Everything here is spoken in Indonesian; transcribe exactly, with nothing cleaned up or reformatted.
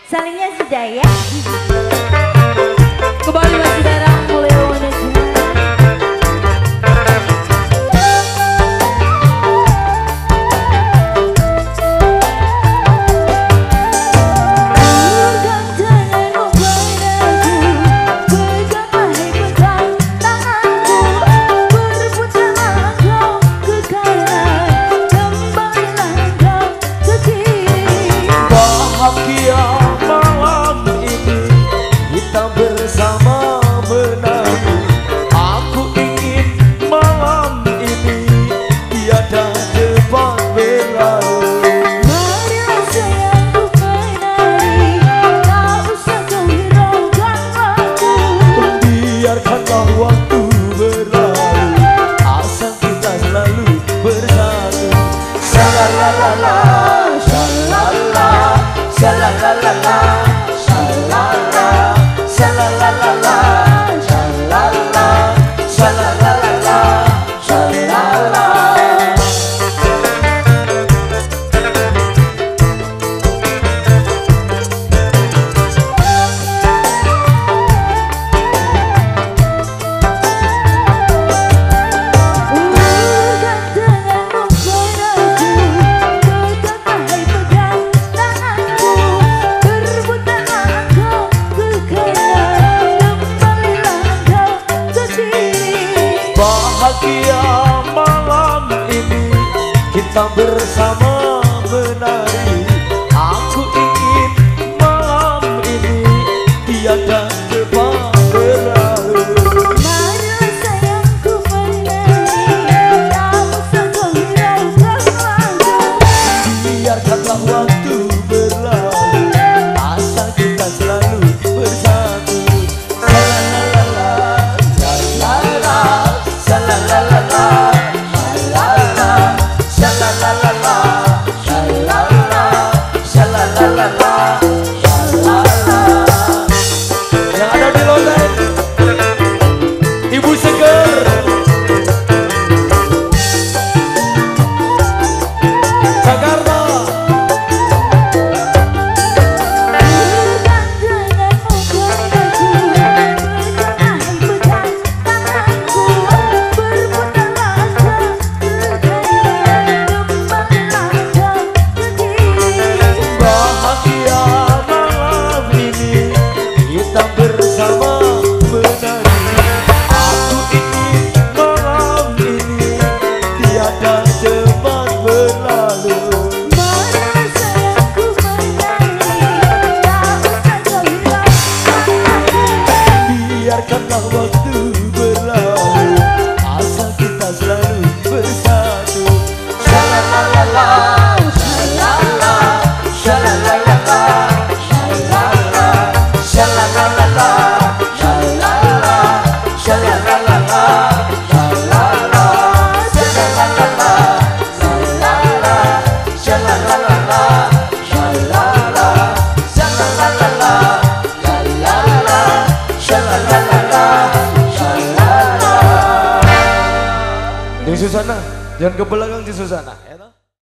Salingnya sudah ya. Kembali masih darah mulai menuju. Kita bersama menari, aku ingin malam ini tiada depan berlalu. Marilah sayangku menari, tak usah kau hiraukan lagu. Biarkanlah waktu berlalu, asal kita selalu bersatu. Salalala, salalala, salalala. Yang ada di Londen, Ibu Seger, Jakarta. Biarkanlah waktu berlalu, asal kita selalu bersatu. Shalalala, shalalala, shalalala, shalalala, shalalala, shalalala, shalalala, shalalala, shalalala, shalalala, shalalala, Di Susana, jangan ke belakang di Susana.